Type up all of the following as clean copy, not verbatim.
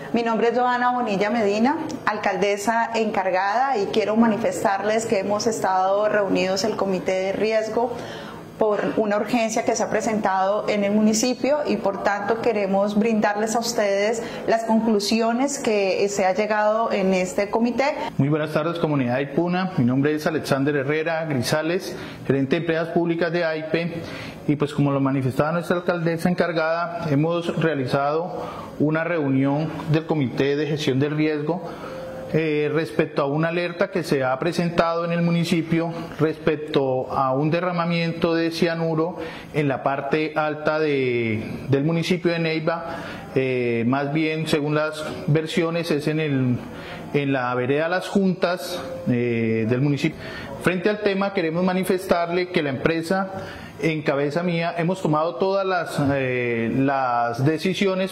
Mi nombre es Joana Bonilla Medina, alcaldesa encargada, y quiero manifestarles que hemos estado reunidos el comité de riesgo por una urgencia que se ha presentado en el municipio y por tanto queremos brindarles a ustedes las conclusiones que se ha llegado en este comité. Muy buenas tardes, comunidad de Aipuna. Mi nombre es Alexander Herrera Grisales, gerente de empresas públicas de AIPE, y pues como lo manifestaba nuestra alcaldesa encargada, hemos realizado una reunión del comité de gestión del riesgo respecto a una alerta que se ha presentado en el municipio respecto a un derramamiento de cianuro en la parte alta del municipio de Neiva. Más bien, según las versiones, es en la vereda Las Juntas del municipio. Frente al tema, queremos manifestarle que la empresa en cabeza mía hemos tomado todas las decisiones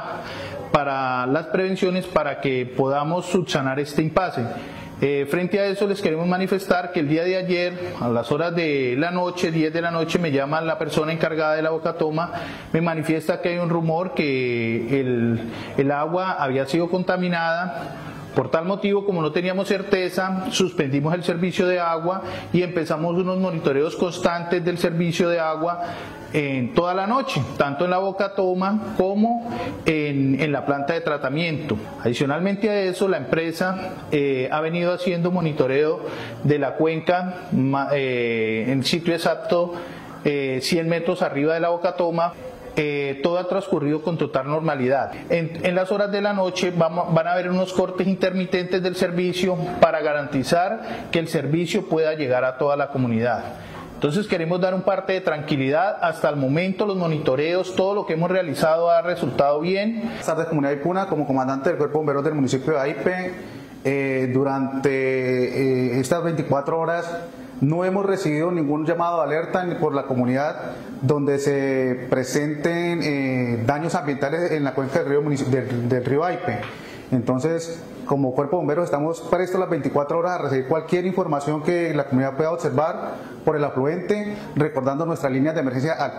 para las prevenciones para que podamos subsanar este impasse. Frente a eso les queremos manifestar que el día de ayer, a las horas de la noche, 10 de la noche, me llama la persona encargada de la bocatoma, me manifiesta que hay un rumor que el agua había sido contaminada. Por tal motivo, como no teníamos certeza, suspendimos el servicio de agua y empezamos unos monitoreos constantes del servicio de agua en toda la noche, tanto en la bocatoma como en la planta de tratamiento. Adicionalmente a eso, la empresa ha venido haciendo monitoreo de la cuenca en sitio exacto 100 metros arriba de la bocatoma. Todo ha transcurrido con total normalidad. En las horas de la noche van a haber unos cortes intermitentes del servicio para garantizar que el servicio pueda llegar a toda la comunidad. Entonces queremos dar un parte de tranquilidad. Hasta el momento los monitoreos, todo lo que hemos realizado ha resultado bien. Buenas tardes, comunidad de Aipuna. Como comandante del Cuerpo de Bomberos del municipio de Aipe, durante estas 24 horas no hemos recibido ningún llamado de alerta por la comunidad donde se presenten daños ambientales en la cuenca del río Aipe. Entonces, como Cuerpo de Bomberos estamos prestos las 24 horas a recibir cualquier información que la comunidad pueda observar por el afluente, recordando nuestras líneas de emergencia al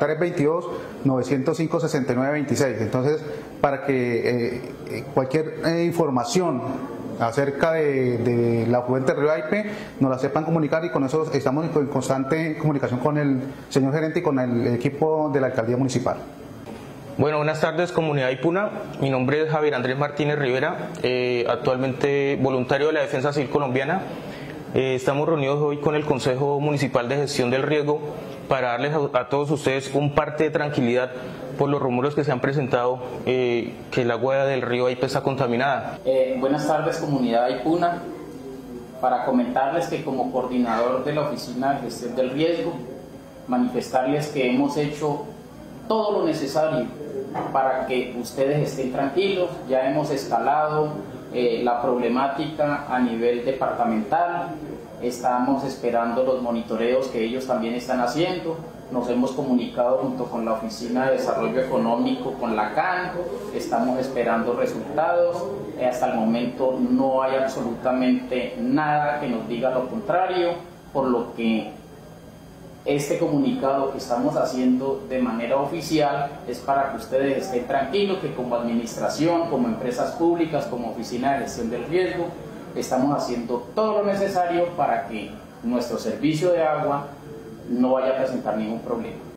322-905-6926. Entonces, para que cualquier información acerca de la afluente del río Aipe nos la sepan comunicar, y con eso estamos en constante comunicación con el señor gerente y con el equipo de la alcaldía municipal. Bueno, buenas tardes, comunidad Aipuna. Mi nombre es Javier Andrés Martínez Rivera, actualmente voluntario de la Defensa Civil Colombiana. Estamos reunidos hoy con el Consejo Municipal de Gestión del Riesgo para darles a todos ustedes un parte de tranquilidad por los rumores que se han presentado que el agua del río Aipe está contaminada. Buenas tardes, comunidad Aipuna. Para comentarles que como coordinador de la Oficina de Gestión del Riesgo, manifestarles que hemos hecho todo lo necesario para que ustedes estén tranquilos. Ya hemos escalado la problemática a nivel departamental, estamos esperando los monitoreos que ellos también están haciendo. Nos hemos comunicado junto con la Oficina de Desarrollo Económico, con la CAN, estamos esperando resultados. Hasta el momento no hay absolutamente nada que nos diga lo contrario, por lo que este comunicado que estamos haciendo de manera oficial es para que ustedes estén tranquilos, que como administración, como empresas públicas, como Oficina de Gestión del Riesgo, estamos haciendo todo lo necesario para que nuestro servicio de agua no vaya a presentar ningún problema.